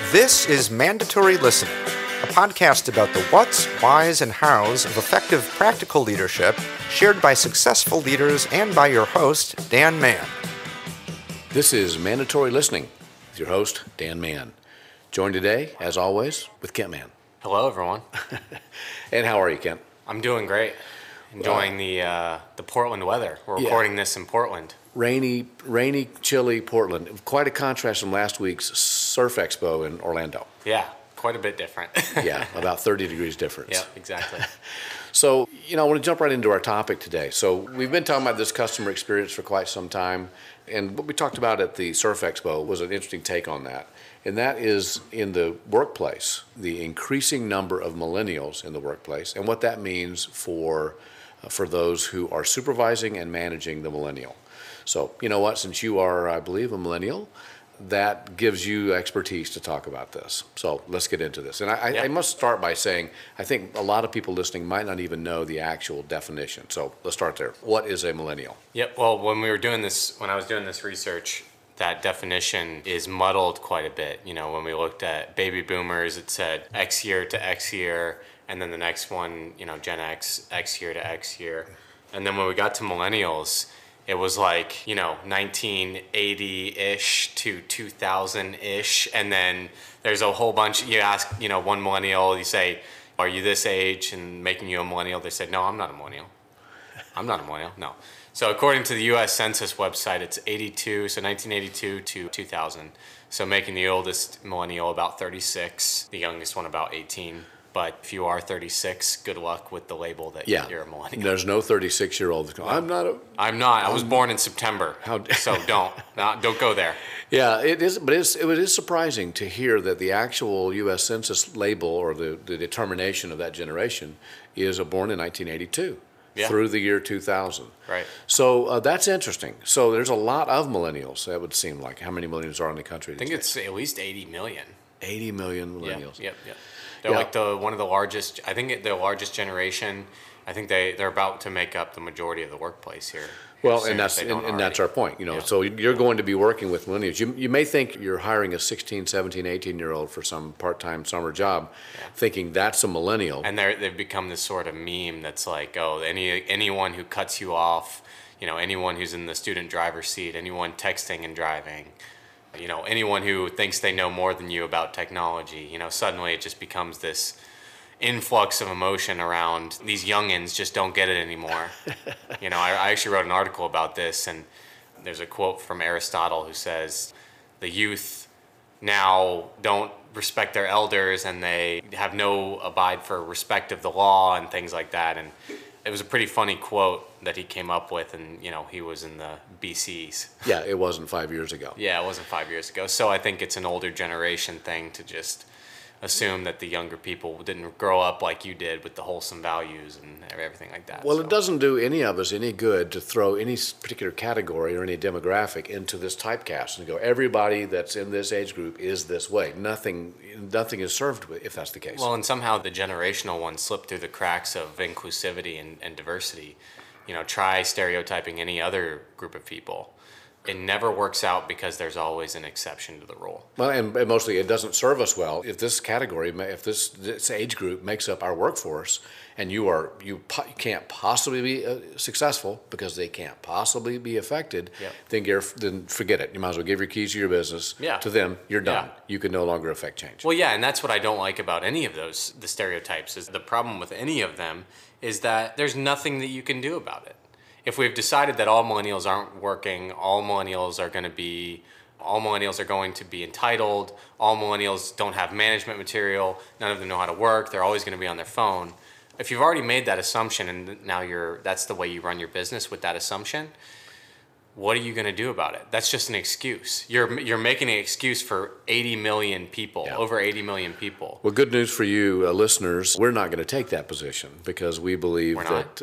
This is Mandatory Listening, a podcast about the whats, whys, and hows of effective practical leadership shared by successful leaders and by your host, Dan Mann. This is Mandatory Listening with your host, Dan Mann. Joined today, as always, with Kent Mann. Hello, everyone. And how are you, Kent? I'm doing great. Enjoying the Portland weather. We're recording this in Portland. Rainy, chilly Portland. Quite a contrast from last week's Surf Expo in Orlando. Yeah, quite a bit different. Yeah, about 30 degrees difference. Yeah, exactly. So, I want to jump right into our topic today. So, we've been talking about this customer experience for quite some time, and what we talked about at the Surf Expo was an interesting take on that. And that is in the workplace, the increasing number of millennials in the workplace, and what that means for those who are supervising and managing the millennial. So, you know what, since you are, I believe, a millennial, that gives you expertise to talk about this. So let's get into this. And I must start by saying, I think a lot of people listening might not even know the actual definition. So let's start there. What is a millennial? Yep, well, when I was doing this research, that definition is muddled quite a bit. When we looked at baby boomers, it said X year to X year, and then the next one, Gen X, X year to X year. And then when we got to millennials, it was like, 1980-ish to 2000-ish. And then there's a whole bunch, you ask, one millennial, you say, are you this age? And making you a millennial, they said, no, I'm not a millennial. I'm not a millennial, no. So according to the U.S. Census website, it's 1982 to 2000. So making the oldest millennial about 36, the youngest one about 18. But if you are 36, good luck with the label that you're a millennial. There's no 36-year-old. I'm not. I was born in September. So don't go there. Yeah, it is. But it is surprising to hear that the actual U.S. Census label or the determination of that generation is born in 1982 through the year 2000. Right. So that's interesting. So there's a lot of millennials. That would seem like. How many millennials are in the country? I think it's at least 80 million. 80 million millennials. Yep. They're like one of the largest. I think the largest generation. I think they're about to make up the majority of the workplace here. Well, and that's our point. So you're going to be working with millennials. You may think you're hiring a 16, 17, 18-year-old for some part-time summer job, thinking that's a millennial. And they've become this sort of meme that's like, oh, anyone who cuts you off, anyone who's in the student driver's seat, anyone texting and driving. Anyone who thinks they know more than you about technology, suddenly it just becomes this influx of emotion around these youngins just don't get it anymore. I actually wrote an article about this, and there's a quote from Aristotle who says, the youth now don't respect their elders and they have no abide for respect of the law and things like that. And it was a pretty funny quote that he came up with, and he was in the BCs. Yeah, it wasn't 5 years ago. Yeah, it wasn't 5 years ago. So I think it's an older generation thing to just assume that the younger people didn't grow up like you did with the wholesome values and everything like that. Well, It doesn't do any of us any good to throw any particular category or any demographic into this typecast and go, everybody that's in this age group is this way. Nothing is served with if that's the case. Well, and somehow the generational ones slip through the cracks of inclusivity and diversity. Try stereotyping any other group of people. It never works out because there's always an exception to the rule. Well, and mostly it doesn't serve us well. If this category, if this age group makes up our workforce, and you can't possibly be successful because they can't possibly be affected, then forget it. You might as well give your keys to your business to them. You're done. Yeah. You can no longer affect change. Well, and that's what I don't like about any of the stereotypes. Is the problem with any of them is that there's nothing that you can do about it. If we've decided that all millennials aren't working, all millennials are going to be entitled, all millennials don't have management material, none of them know how to work, they're always going to be on their phone. If you've already made that assumption and now that's the way you run your business with that assumption, what are you going to do about it? That's just an excuse. You're making an excuse for 80 million people, over 80 million people. Well, good news for you, listeners. We're not going to take that position because we believe that.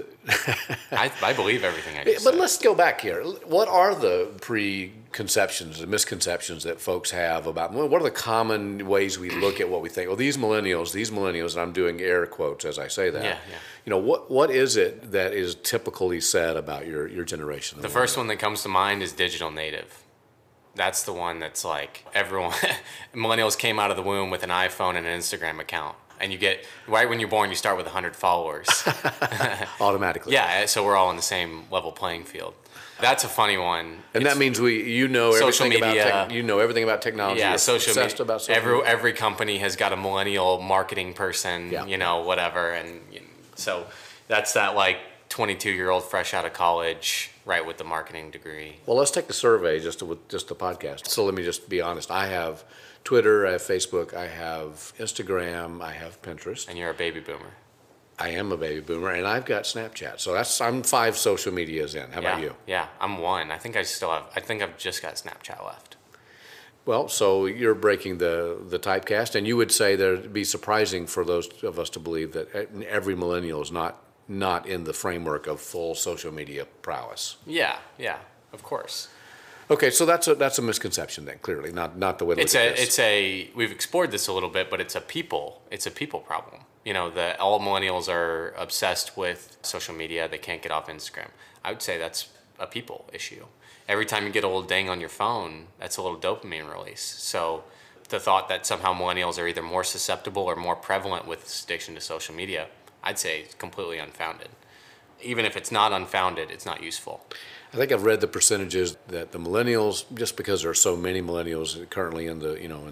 I believe everything I just said. But let's go back here. What are the preconceptions and misconceptions that folks have about? What are the common ways we look at what we think? Well, these millennials, and I'm doing air quotes as I say that. Yeah. What is it that is typically said about your generation? The first one that comes to mind is digital native. That's the one that's like everyone, millennials came out of the womb with an iPhone and an Instagram account. And you get, right when you're born, you start with 100 followers. Automatically. Yeah, so we're all on the same level playing field. That's a funny one. And that means you know social everything media, about you know everything about technology. Yeah, You're social obsessed media. About social media. Every company has got a millennial marketing person, Yeah. Whatever. And so that's that like 22-year-old fresh out of college, right, with the marketing degree. Well, let's take the survey just the podcast. So let me just be honest. I have Twitter, I have Facebook, I have Instagram, I have Pinterest. And you're a baby boomer. I am a baby boomer, and I've got Snapchat. So I'm 5 social medias in. How about you? Yeah, I'm 1. I think I've just got Snapchat left. Well, so you're breaking the typecast, and you would say that it'd be surprising for those of us to believe that every millennial is not in the framework of full social media prowess. Yeah, of course. Okay, so that's a misconception then. Clearly, not the way to look at this. We've explored this a little bit, but it's a people problem. That all millennials are obsessed with social media. They can't get off Instagram. I would say that's a people issue. Every time you get a little ding on your phone, that's a little dopamine release. So the thought that somehow millennials are either more susceptible or more prevalent with this addiction to social media, I'd say it's completely unfounded. Even if it's not unfounded, it's not useful. I think I've read the percentages that the millennials, just because there are so many millennials currently in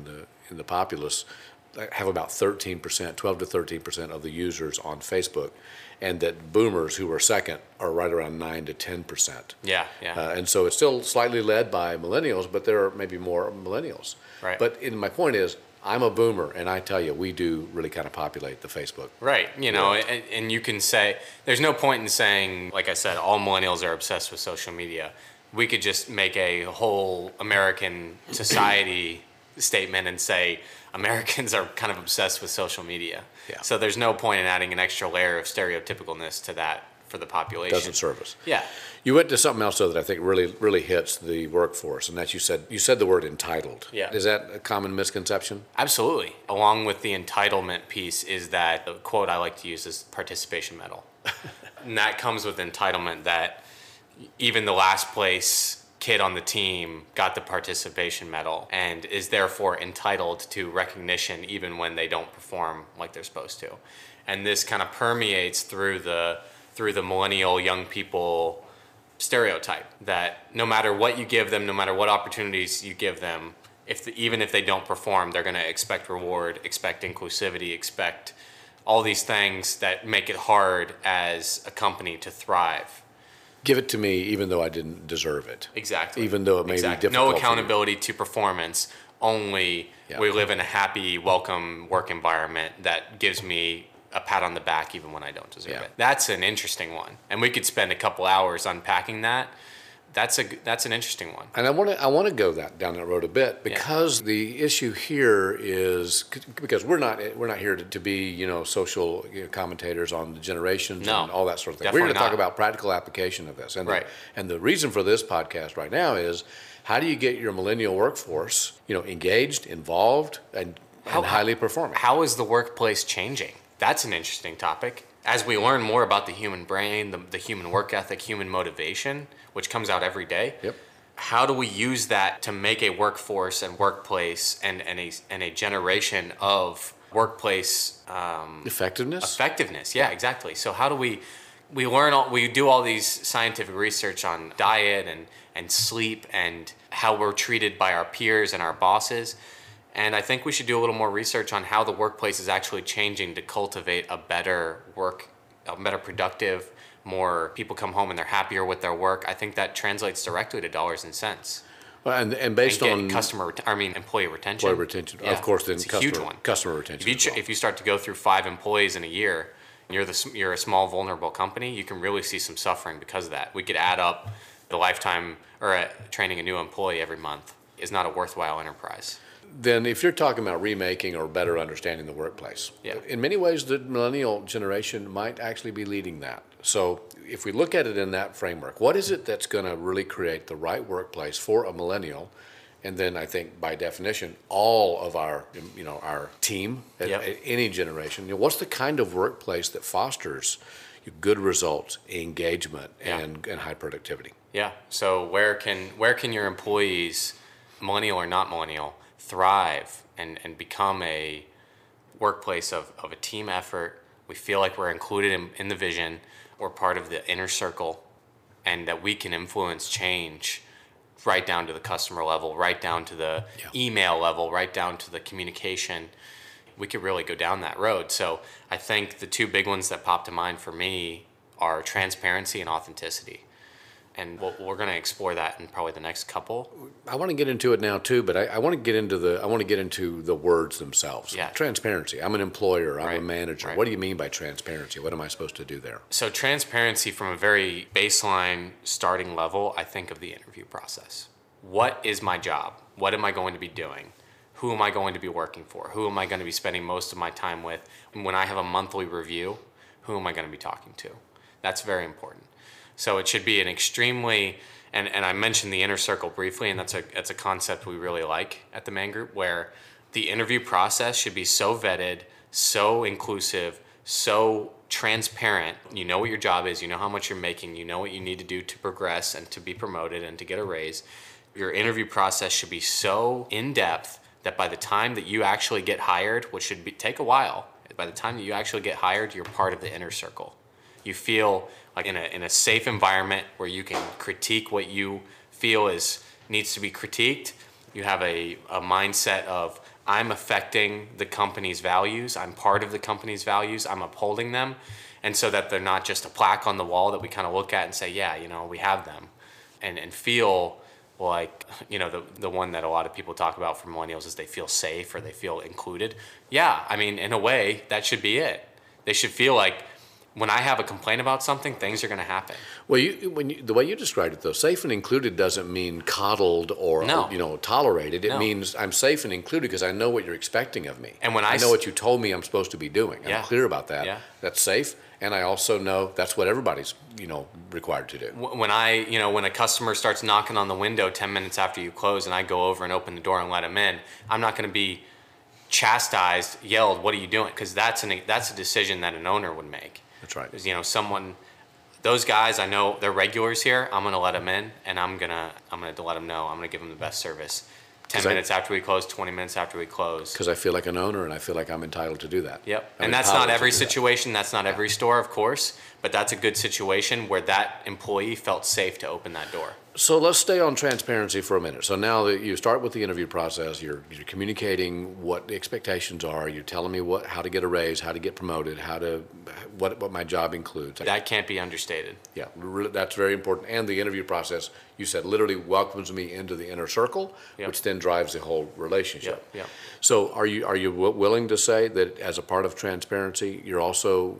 the populace, have about 13%, 12 to 13% of the users on Facebook, and that boomers, who are second, are right around 9 to 10%. Yeah. And so it's still slightly led by millennials, but there are maybe more millennials. Right. But my point is, I'm a boomer, and I tell you, we do really kind of populate the Facebook. Right. And you can say, there's no point in saying, like I said, all millennials are obsessed with social media. We could just make a whole American society statement and say Americans are kind of obsessed with social media. Yeah. So there's no point in adding an extra layer of stereotypicalness to that for the population. Doesn't serve us. Yeah. You went to something else, though, that I think really hits the workforce, and that you said the word entitled. Yeah. Is that a common misconception? Absolutely. Along with the entitlement piece is that the quote I like to use is participation medal. And that comes with entitlement, that even the last place kid on the team got the participation medal and is therefore entitled to recognition even when they don't perform like they're supposed to. And this kind of permeates through the millennial young people stereotype that no matter what you give them, no matter what opportunities you give them, even if they don't perform, they're going to expect reward, expect inclusivity, expect all these things that make it hard as a company to thrive. Give it to me even though I didn't deserve it. Exactly. Even though it may be difficult. No accountability to performance, only we live in a happy, welcome work environment that gives me a pat on the back even when I don't deserve it. That's an interesting one. And we could spend a couple hours unpacking that. That's an interesting one. And I want to go down that road a bit, because the issue here is, because we're not here to be social commentators on the generations and all that sort of thing. We're here to talk about practical application of this. And the reason for this podcast right now is, how do you get your millennial workforce engaged, involved, and highly performing? How is the workplace changing? That's an interesting topic. As we learn more about the human brain, the human work ethic, human motivation, which comes out every day, how do we use that to make a workforce and workplace and a generation of workplace effectiveness? Yeah, exactly. So how do we do all these scientific research on diet and sleep and how we're treated by our peers and our bosses. And I think we should do a little more research on how the workplace is actually changing to cultivate a better productive, more people come home and they're happier with their work. I think that translates directly to dollars and cents. Well, and based on employee retention. Employee retention, of course, then it's a huge one. Customer retention. If you start to go through 5 employees in a year, and you're a small, vulnerable company, you can really see some suffering because of that. We could add up the lifetime or training a new employee every month is not a worthwhile enterprise. Then if you're talking about remaking or better understanding the workplace, in many ways the millennial generation might actually be leading that. So if we look at it in that framework, what is it that's going to really create the right workplace for a millennial? And then I think by definition, all of our team at any generation, what's the kind of workplace that fosters good results, engagement, and high productivity? Yeah. So where can your employees millennial or not millennial, thrive and become a workplace of a team effort. We feel like we're included in the vision, we're part of the inner circle, and that we can influence change right down to the customer level, right down to the email level, right down to the communication. We could really go down that road. So I think the two big ones that pop to mind for me are transparency and authenticity. And we're going to explore that in probably the next couple. I want to get into it now too, but I want to get into the words themselves. Yeah. Transparency. I'm an employer. I'm a Right, manager. right. What do you mean by transparency? What am I supposed to do there? So transparency from a very baseline starting level, I think of the interview process. What is my job? What am I going to be doing? Who am I going to be working for? Who am I going to be spending most of my time with? And when I have a monthly review, who am I going to be talking to? That's very important. So it should be an extremely, and I mentioned the inner circle briefly, and that's a concept we really like at the Man Group, where the interview process should be so vetted, so inclusive, so transparent. You know what your job is, you know how much you're making, you know what you need to do to progress and to be promoted and to get a raise. Your interview process should be so in-depth that by the time that you actually get hired, which should take a while, by the time that you actually get hired, you're part of the inner circle. You feel like in a safe environment where you can critique what you feel needs to be critiqued. You have a mindset of, I'm affecting the company's values, I'm part of the company's values, I'm upholding them, and so that they're not just a plaque on the wall that we kind of look at and say, yeah, we have them, and feel like, the one that a lot of people talk about for millennials is they feel safe or they feel included. Yeah, I mean, in a way, that should be it. They should feel like, when I have a complaint about something, things are going to happen. Well, the way you described it, though, safe and included doesn't mean coddled or tolerated. It No. means I'm safe and included because I know what you're expecting of me. And when I know what you told me I'm supposed to be doing. Yeah. I'm clear about that. Yeah. That's safe, and I also know that's what everybody's required to do. When when a customer starts knocking on the window 10 minutes after you close, and I go over and open the door and let them in, I'm not going to be chastised, yelled, "What are you doing?" Because that's a decision that an owner would make. That's right. Those guys, I know they're regulars here. I'm gonna let them in, and I'm gonna let them know. I'm gonna give them the best service. 10 minutes after we close, 20 minutes after we close. Because I feel like an owner, and I feel like I'm entitled to do that. Yep. I'm And that's not empowered to every do that. situation. That's not every store, of course. But that's a good situation where that employee felt safe to open that door. So let's stay on transparency for a minute. So now that you start with the interview process, you're communicating what the expectations are. You're telling me how to get a raise, how to get promoted, what my job includes. That can't be understated. Yeah, that's very important. And the interview process, you said, literally welcomes me into the inner circle, Yep. which then drives the whole relationship. Yep. So are you willing to say that as a part of transparency, you're also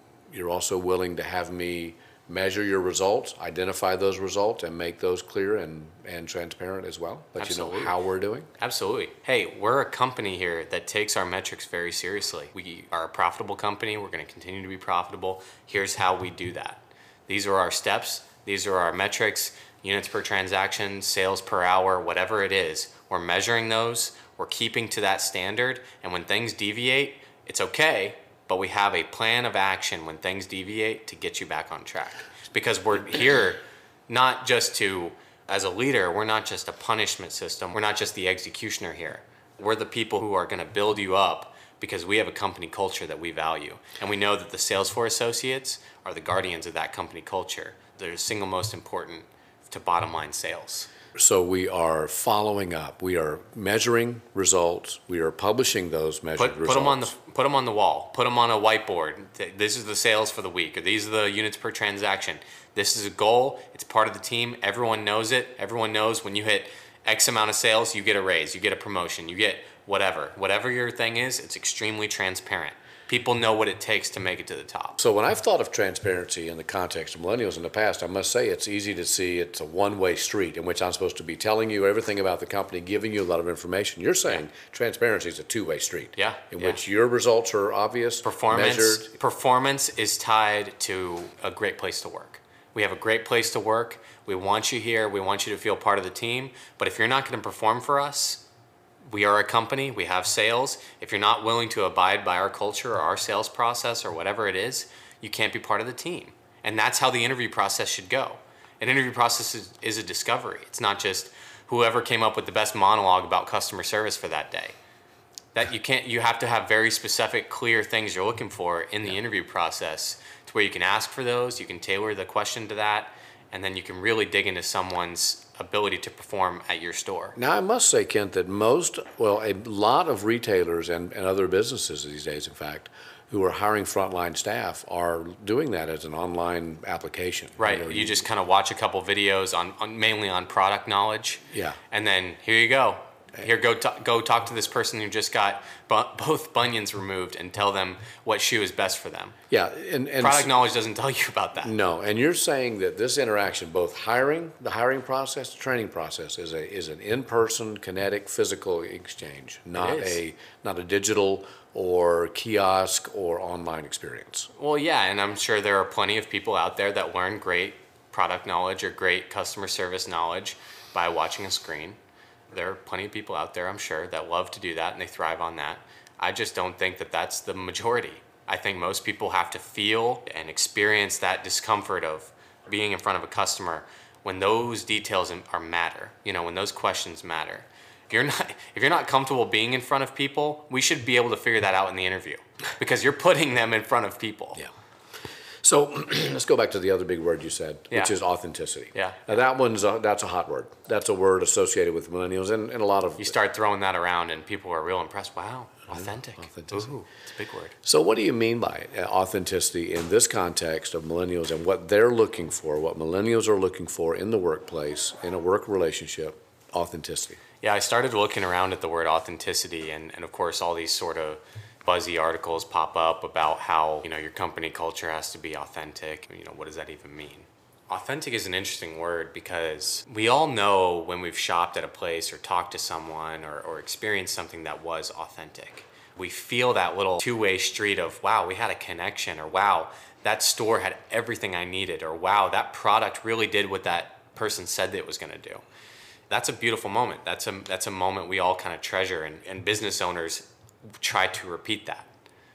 willing to have me measure your results, identify those results, and make those clear and transparent as well? Let you know Absolutely. how we're doing? Absolutely. Hey, we're a company here that takes our metrics very seriously. We are a profitable company. We're going to continue to be profitable. Here's how we do that. These are our steps. These are our metrics, units per transaction, sales per hour, whatever it is. We're measuring those. We're keeping to that standard. And when things deviate, it's okay, but we have a plan of action when things deviate to get you back on track. Because we're here not just as a leader, we're not just a punishment system. We're not just the executioner here. We're the people who are going to build you up because we have a company culture that we value. And we know that the Salesforce associates are the guardians of that company culture. They're the single most important to bottom line sales. So we are following up. We are measuring results. We are publishing those measured results. Put them on the wall. Put them on a whiteboard. This is the sales for the week, or these are the units per transaction. This is a goal. It's part of the team. Everyone knows it. Everyone knows when you hit X amount of sales, you get a raise, you get a promotion, you get whatever. Whatever your thing is, it's extremely transparent. People know what it takes to make it to the top. So when I've thought of transparency in the context of millennials in the past, I must say it's easy to see it's a one-way street in which I'm supposed to be telling you everything about the company, giving you a lot of information. You're saying transparency is a two-way street. Yeah. In which your results are obvious, measured. Performance is tied to a great place to work. We have a great place to work. We want you here. We want you to feel part of the team. But if you're not going to perform for us, we are a company, we have sales. If you're not willing to abide by our culture or our sales process or whatever it is, you can't be part of the team. And that's how the interview process should go. An interview process is a discovery. It's not just, whoever came up with the best monologue about customer service for that day. That you have to have very specific, clear things you're looking for in the interview process to where you can ask for those, you can tailor the question to that, and then you can really dig into someone's ability to perform at your store. Now, I must say, Kent, that a lot of retailers and other businesses these days, in fact, who are hiring frontline staff are doing that as an online application. Right. You just kind of watch a couple videos on mainly on product knowledge. Yeah. And then here you go. Here, go talk to this person who just got both bunions removed and tell them what shoe is best for them. Yeah, and product knowledge doesn't tell you about that. No, and you're saying that this interaction, both the hiring process, the training process, is an in-person, kinetic, physical exchange, not a digital or kiosk or online experience. Well, yeah, and I'm sure there are plenty of people out there that learn great product knowledge or great customer service knowledge by watching a screen. There are plenty of people out there, I'm sure, that love to do that and they thrive on that. I just don't think that that's the majority. I think most people have to feel and experience that discomfort of being in front of a customer when those details matter, when those questions matter. If you're not comfortable being in front of people, we should be able to figure that out in the interview because you're putting them in front of people. Yeah. So let's go back to the other big word you said, which is authenticity. Yeah. Now that's a hot word. That's a word associated with millennials and a lot of. You start throwing that around and people are real impressed. Wow, authentic. Authenticity. Ooh, it's a big word. So what do you mean by authenticity in this context of millennials and what they're looking for, what millennials are looking for in the workplace, in a work relationship, authenticity? Yeah, I started looking around at the word authenticity and of course all these sort of buzzy articles pop up about how, your company culture has to be authentic. What does that even mean? Authentic is an interesting word because we all know when we've shopped at a place or talked to someone or experienced something that was authentic. We feel that little two-way street of, wow, we had a connection, or wow, that store had everything I needed, or wow, that product really did what that person said that it was going to do. That's a beautiful moment. That's a moment we all kind of treasure, and business owners try to repeat that.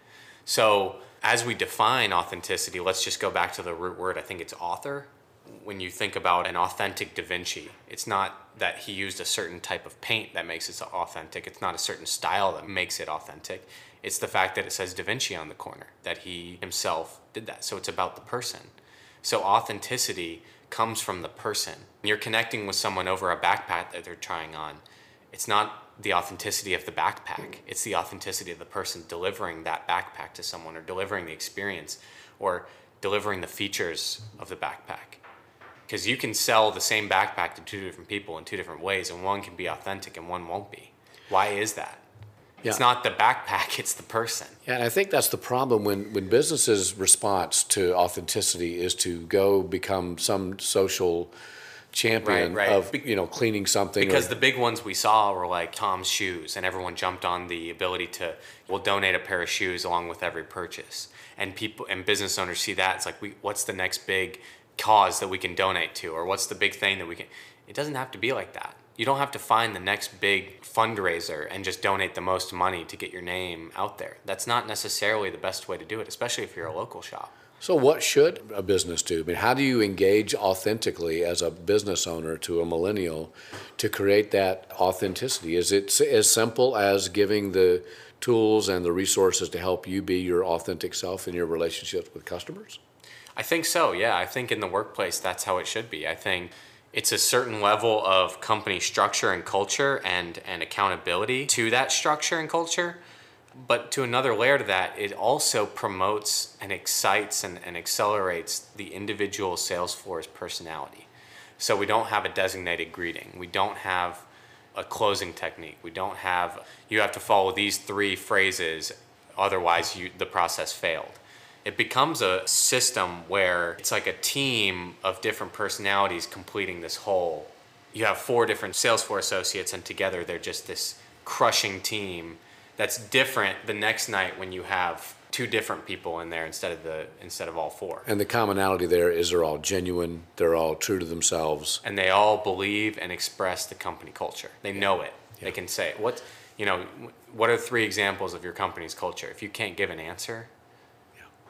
So as we define authenticity, let's just go back to the root word. I think it's author. When you think about an authentic Da Vinci, it's not that he used a certain type of paint that makes it authentic. It's not a certain style that makes it authentic. It's the fact that it says Da Vinci on the corner, that he himself did that. So it's about the person. So authenticity comes from the person. When you're connecting with someone over a backpack that they're trying on, it's not the authenticity of the backpack. It's the authenticity of the person delivering that backpack to someone, or delivering the experience, or delivering the features of the backpack. Because you can sell the same backpack to two different people in two different ways, and one can be authentic and one won't be. Why is that? Yeah. It's not the backpack, it's the person. Yeah, and I think that's the problem when businesses' response to authenticity is to go become some social champion of cleaning something. Because the big ones we saw were like Tom's shoes, and everyone jumped on the ability to, we'll donate a pair of shoes along with every purchase. And people and business owners see that, it's like, what's the next big cause that we can donate to, or what's the big thing that we can. It doesn't have to be like that. You don't have to find the next big fundraiser and just donate the most money to get your name out there. That's not necessarily the best way to do it, especially if you're a local shop. So what should a business do? I mean, how do you engage authentically as a business owner to a millennial to create that authenticity? Is it as simple as giving the tools and the resources to help you be your authentic self in your relationships with customers? I think so, yeah. I think in the workplace, that's how it should be. I think it's a certain level of company structure and culture and accountability to that structure and culture. But to another layer to that, it also promotes and excites and accelerates the individual sales floor's personality. So we don't have a designated greeting. We don't have a closing technique. We don't have, you have to follow these 3 phrases, otherwise the process failed. It becomes a system where it's like a team of different personalities completing this whole. You have 4 different Salesforce associates, and together they're just this crushing team that's different the next night when you have 2 different people in there instead of all 4. And the commonality there is they're all genuine, they're all true to themselves. And they all believe and express the company culture. They know it. Yeah. They can say, what are 3 examples of your company's culture? If you can't give an answer,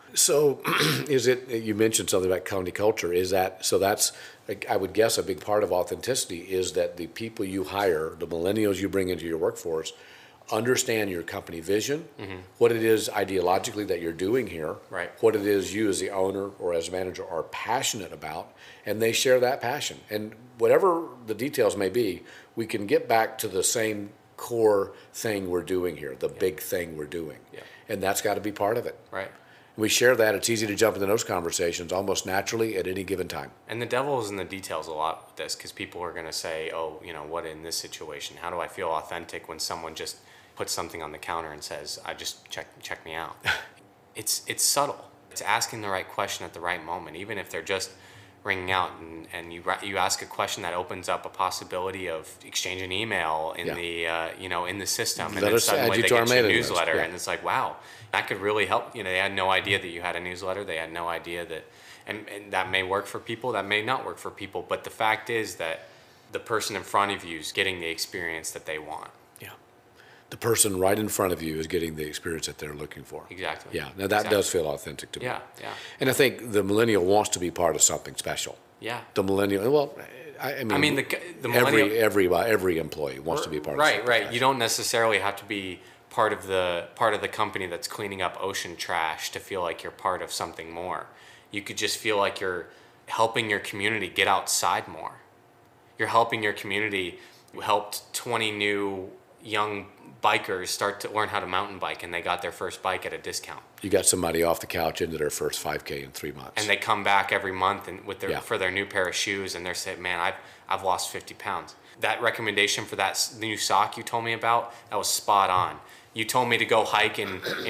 So, you mentioned something about company culture. That's, I would guess, a big part of authenticity is that the people you hire, the millennials you bring into your workforce, understand your company vision, what it is ideologically that you're doing here, Right. what it is you as the owner or as a manager are passionate about, and they share that passion. And whatever the details may be, we can get back to the same core thing we're doing here, the big thing we're doing. Yeah. And that's got to be part of it. Right. We share that. It's easy to jump into those conversations almost naturally at any given time. And the devil is in the details a lot with this, because people are going to say, oh, what in this situation? How do I feel authentic when someone just puts something on the counter and says, I just check me out? It's subtle. It's asking the right question at the right moment, even if they're just ringing out and you ask a question that opens up a possibility of exchanging an email in the in the system, and then suddenly they get your newsletter, and it's like, wow, that could really help. They had no idea that you had a newsletter. They had no idea that, and that may work for people, that may not work for people. But the fact is that the person in front of you is getting the experience that they want. Yeah. The person right in front of you is getting the experience that they're looking for. Exactly. Yeah. Now that does feel authentic to me. Yeah. And I think the millennial wants to be part of something special. Yeah. The millennial, well, I mean the millennial, every employee wants to be part of something Right. special. You don't necessarily have to be part of the company that's cleaning up ocean trash to feel like you're part of something more. You could just feel like you're helping your community get outside more. You're helping your community. You helped 20 new young bikers start to learn how to mountain bike, and they got their first bike at a discount. You got somebody off the couch into their first 5K in 3 months. And they come back every month and for their new pair of shoes, and they're saying, man, I've lost 50 pounds. That recommendation for that new sock you told me about, that was spot on. You told me to go hike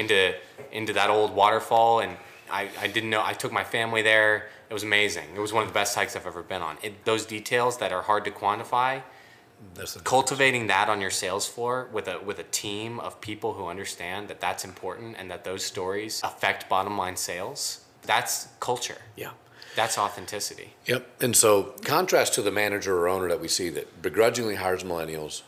into that old waterfall, and I didn't know. I took my family there. It was amazing. It was one of the best hikes I've ever been on. Those details that are hard to quantify, cultivating that on your sales floor with a team of people who understand that that's important and that those stories affect bottom line sales, that's culture. Yeah. That's authenticity. Yep. And so contrast to the manager or owner that we see that begrudgingly hires millennials,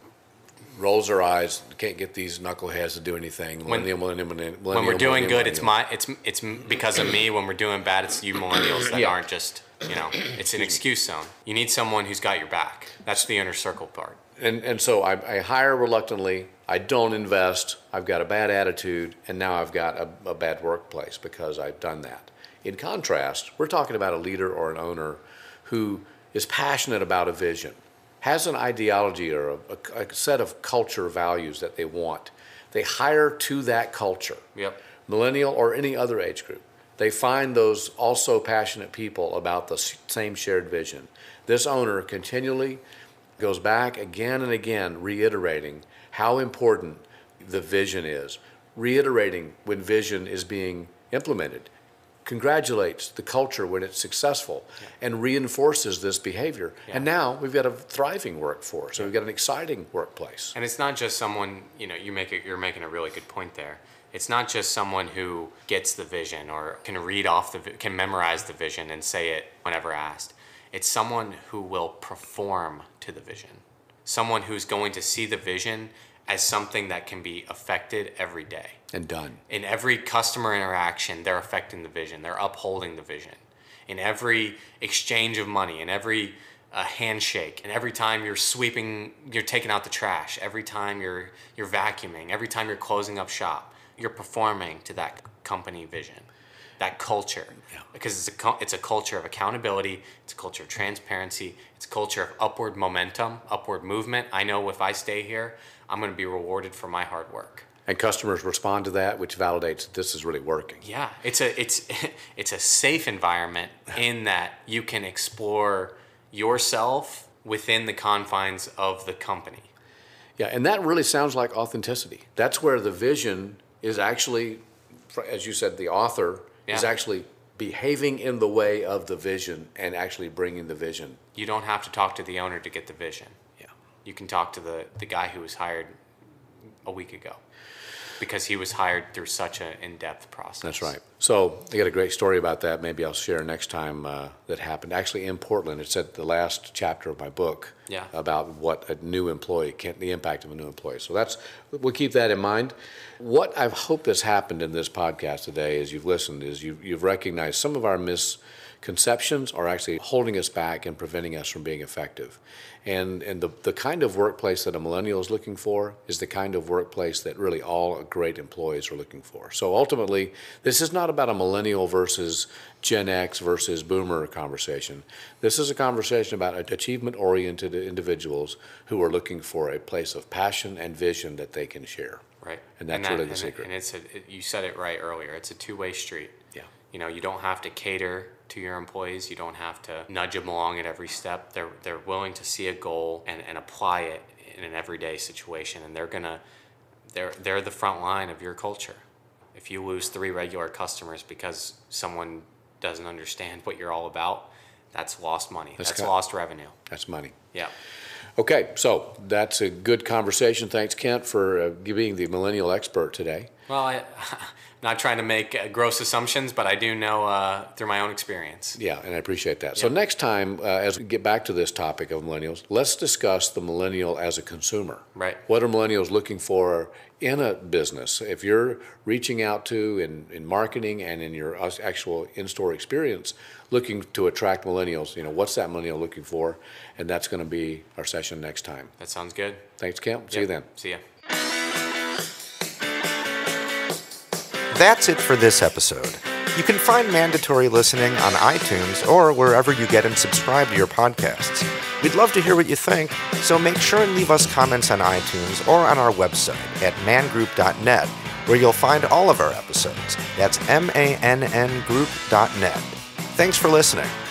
rolls their eyes, can't get these knuckleheads to do anything. When we're doing good, it's because of me. When we're doing bad, it's you millennials that aren't just, it's an excuse zone. You need someone who's got your back. That's the inner circle part. And so I hire reluctantly. I don't invest. I've got a bad attitude, and now I've got a bad workplace because I've done that. In contrast, we're talking about a leader or an owner who is passionate about a vision, has an ideology or a set of culture values that they want. They hire to that culture. Yep. Millennial or any other age group. They find those also passionate people about the same shared vision. This owner continually goes back again and again, reiterating how important the vision is, reiterating when vision is being implemented, congratulates the culture when it's successful, and reinforces this behavior. Yeah. And now we've got a thriving workforce, so we've got an exciting workplace. And it's not just someone, you're making a really good point there. It's not just someone who gets the vision or can can memorize the vision and say it whenever asked. It's someone who will perform to the vision. Someone who's going to see the vision as something that can be affected every day. And done. In every customer interaction, they're affecting the vision. They're upholding the vision. In every exchange of money, in every handshake, and every time you're taking out the trash, every time you're vacuuming, every time you're closing up shop, you're performing to that company vision, that culture. Yeah. Because it's a culture of accountability, it's a culture of transparency, it's a culture of upward momentum, upward movement. I know if I stay here, I'm going to be rewarded for my hard work. And customers respond to that, which validates that this is really working. Yeah, it's a safe environment in that you can explore yourself within the confines of the company. Yeah, and that really sounds like authenticity. That's where the vision is actually, as you said, the author is actually behaving in the way of the vision and actually bringing the vision. You don't have to talk to the owner to get the vision. Yeah, you can talk to the guy who was hired a week ago. because he was hired through such an in-depth process. That's right. So I got a great story about that. Maybe I'll share next time that happened. Actually, in Portland, it's at the last chapter of my book about what a new employee the impact of a new employee. So we'll keep that in mind. What I hope has happened in this podcast today, as you've listened, is you've recognized some of our misconceptions are actually holding us back and preventing us from being effective. And the kind of workplace that a millennial is looking for is the kind of workplace that really all great employees are looking for. So ultimately, this is not about a millennial versus Gen X versus boomer conversation. This is a conversation about achievement-oriented individuals who are looking for a place of passion and vision that they can share. Right. And that's really the secret. And you said it right earlier. It's a two-way street. Yeah. You know, you don't have to cater to your employees. You don't have to nudge them along at every step. They're willing to see a goal and apply it in an everyday situation, and they're the front line of your culture. If you lose 3 regular customers because someone doesn't understand what you're all about, that's lost money. That's lost revenue. That's money. Yeah. Okay, so that's a good conversation. Thanks, Kent, for being the millennial expert today. Well, I'm not trying to make gross assumptions, but I do know through my own experience. Yeah, and I appreciate that. So next time, as we get back to this topic of millennials, let's discuss the millennial as a consumer. Right. What are millennials looking for in a business? If you're reaching out to in marketing and in your actual in-store experience, looking to attract millennials, what's that millennial looking for? And that's going to be our session next time. That sounds good. Thanks, Kent. See you then. See ya. That's it for this episode. You can find Mandatory Listening on iTunes or wherever you get and subscribe to your podcasts. We'd love to hear what you think, so make sure and leave us comments on iTunes or on our website at mangroup.net, where you'll find all of our episodes. That's MANNgroup.net. Thanks for listening.